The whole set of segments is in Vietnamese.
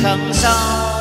thân sâu.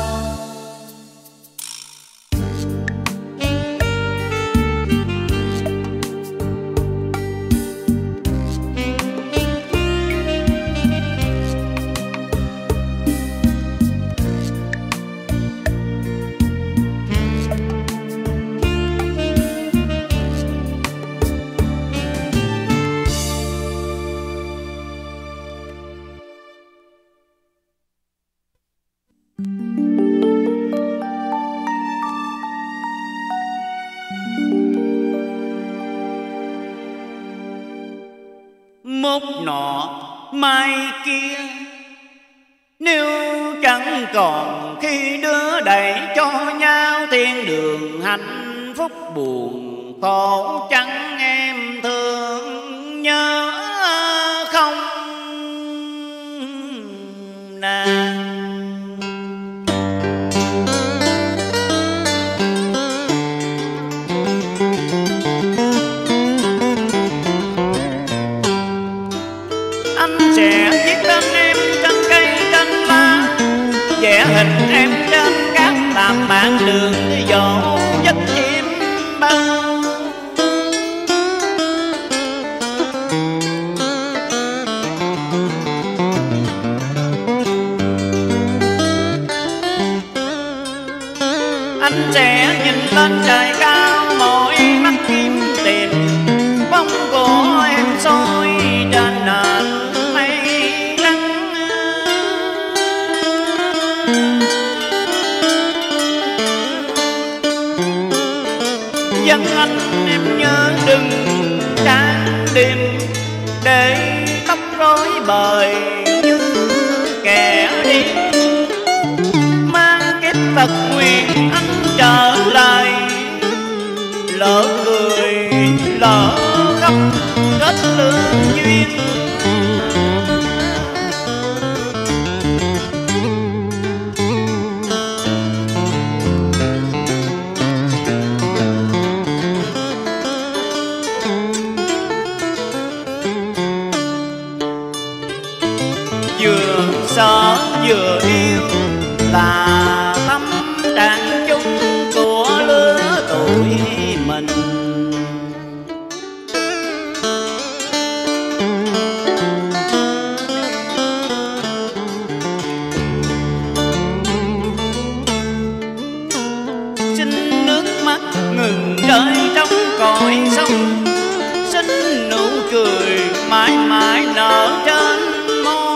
Mốt nọ mai kia, nếu chẳng còn khi đưa đẩy cho nhau thiên đường hạnh phúc buồn khổ, chẳng em thương nhớ không nàng. Sẽ viết tên em trên cây trên lá, vẽ hình em trên cát làm bạn đường đi dỗ dắt chim bao. Anh sẽ nhìn lên trời cao mỗi mắt kiếm tìm bóng của em soi trên nền dân anh. Em nhớ đừng trang điểm để tóc rối bời như kẻ đi, mang kiếp tật nguyện anh trở lại. Lỡ cười lỡ khóc kết lương duyên, vừa sợ vừa yêu là tâm trạng chung của lứa tuổi mình. Xin nước mắt ngừng rơi trong cõi sông, xin nụ cười mãi mãi nở trên môi.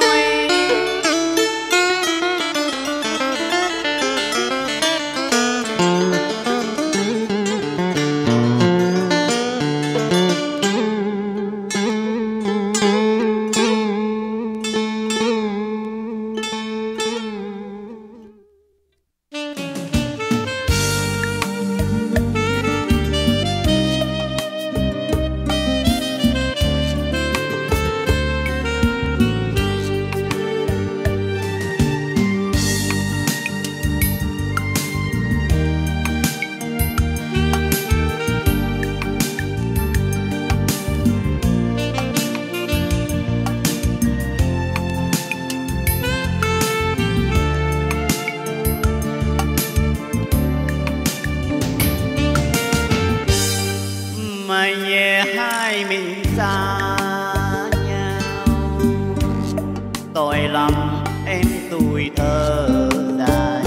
Mai về hai mình xa nhau, tôi lầm em tuổi thơ dài.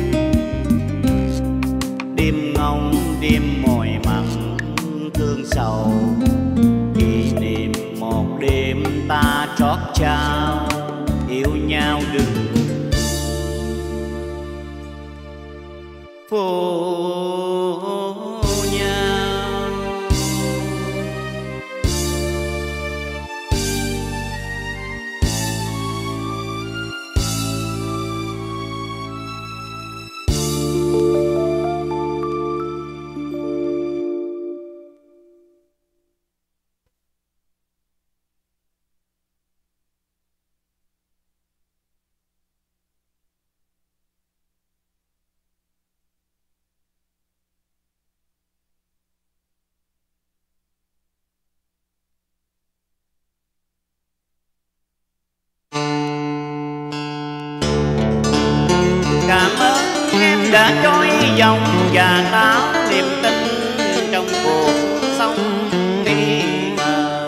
Đêm ngóng đêm mỏi mặn thương sầu, kỷ niệm một đêm ta trót trao yêu nhau đừng phụ nhau. đã trôi dòng và táo niềm tin trong cuộc sống nghi ngờ.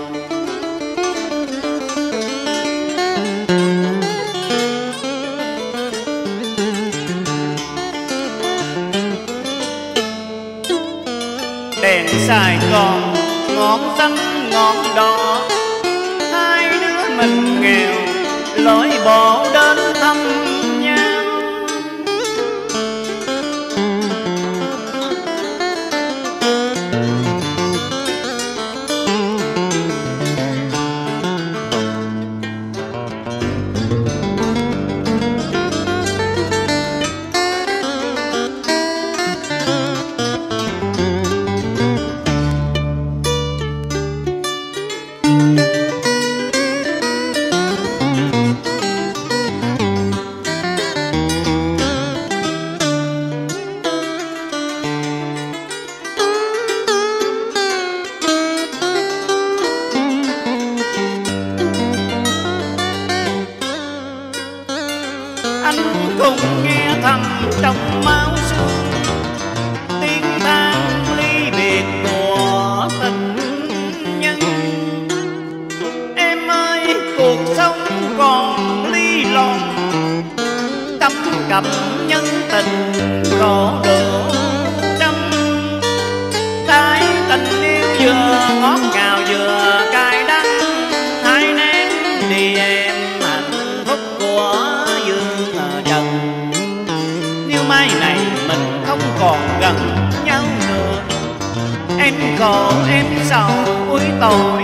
Đèn Sài Gòn ngọn xanh ngọn đỏ, hai đứa mình nghèo lối bộ đến thăm nhau. Anh cùng nghe thầm trong máu xương tiếng than ly biệt của tình nhân. Em ơi cuộc sống còn ly lòn, căm cặp nhân tình khổ độ trăm. Cái tình yêu vừa ngọt ngào vừa cay đắng, hãy ném đi em hạnh phúc của dương trần. Nếu mai này mình không còn gần nhau nữa, em khổ em sầu cuối tội